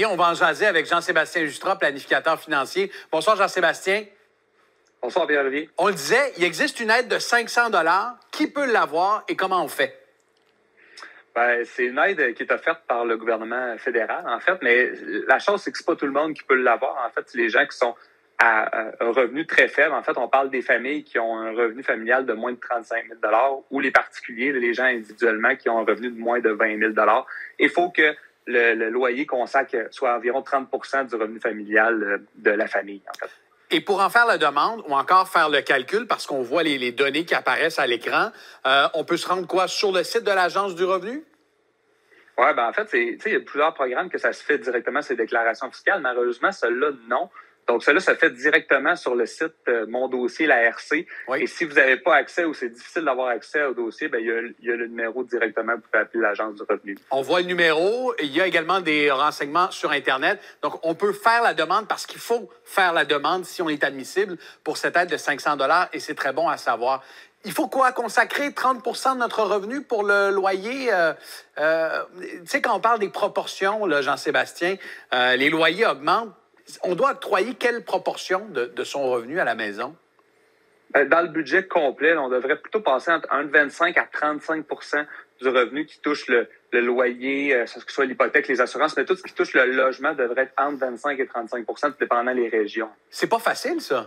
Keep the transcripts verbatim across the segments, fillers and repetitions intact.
Olivier. On va en jaser avec Jean-Sébastien Justra, planificateur financier. Bonsoir, Jean-Sébastien. Bonsoir, Pierre-Olivier. On le disait, il existe une aide de cinq cents dollars. Qui peut l'avoir et comment on fait? Ben, c'est une aide qui est offerte par le gouvernement fédéral, en fait, mais la chose, c'est que c'est pas tout le monde qui peut l'avoir. En fait, c'est les gens qui sont à un revenu très faible. En fait, on parle des familles qui ont un revenu familial de moins de trente-cinq mille dollars ou les particuliers, les gens individuellement qui ont un revenu de moins de vingt mille dollars. Il faut que le, le loyer consacre soit environ trente pour cent du revenu familial de la famille, en fait. Et pour en faire la demande ou encore faire le calcul, parce qu'on voit les, les données qui apparaissent à l'écran, euh, on peut se rendre quoi? Sur le site de l'Agence du revenu? Oui, ben en fait, c'est, il y a plusieurs programmes que ça se fait directement, ces déclarations fiscales. Malheureusement, celle-là, non. Donc, cela se fait directement sur le site euh, Mon dossier, la R C. Oui. Et si vous n'avez pas accès ou c'est difficile d'avoir accès au dossier, ben il y a, il y a le numéro directement pour appeler l'Agence du revenu. On voit le numéro. Il y a également des renseignements sur Internet. Donc, on peut faire la demande parce qu'il faut faire la demande si on est admissible pour cette aide de cinq cents dollars et c'est très bon à savoir. Il faut quoi? Consacrer trente pour cent de notre revenu pour le loyer? Euh, euh, tu sais, quand on parle des proportions, là, Jean-Sébastien, euh, les loyers augmentent. On doit octroyer quelle proportion de, de son revenu à la maison? Dans le budget complet, on devrait plutôt passer entre vingt-cinq à trente-cinq pour cent du revenu qui touche le, le loyer, que ce soit l'hypothèque, les assurances, mais tout ce qui touche le logement devrait être entre vingt-cinq et trente-cinq pour cent, dépendant des régions. C'est pas facile, ça?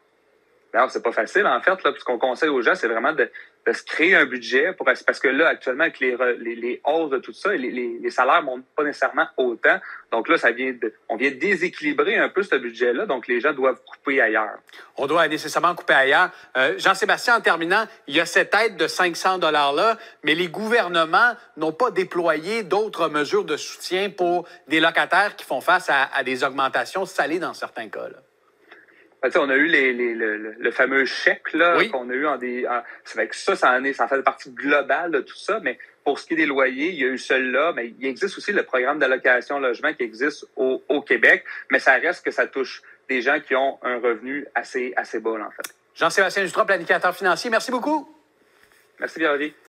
Alors, c'est pas facile, en fait, là, puis ce qu'on conseille aux gens, c'est vraiment de, de se créer un budget pour, parce que là, actuellement, avec les, les, les hausses de tout ça, les, les, les salaires montent pas nécessairement autant. Donc là, ça vient de, on vient déséquilibrer un peu ce budget-là, donc les gens doivent couper ailleurs. On doit nécessairement couper ailleurs. Euh, Jean-Sébastien, en terminant, il y a cette aide de cinq cents dollars-là, mais les gouvernements n'ont pas déployé d'autres mesures de soutien pour des locataires qui font face à, à des augmentations salées dans certains cas, là. Ben, on a eu les, les, le, le fameux chèque là, oui. qu'on a eu en des. En, c'est vrai que ça, ça en est, ça en fait partie globale de tout ça, mais pour ce qui est des loyers, il y a eu celui-là, mais il existe aussi le programme d'allocation logement qui existe au, au Québec, mais ça reste que ça touche des gens qui ont un revenu assez, assez bas, là, en fait. Jean-Sébastien Justra, planificateur financier, merci beaucoup. Merci, Pierre-Olivier.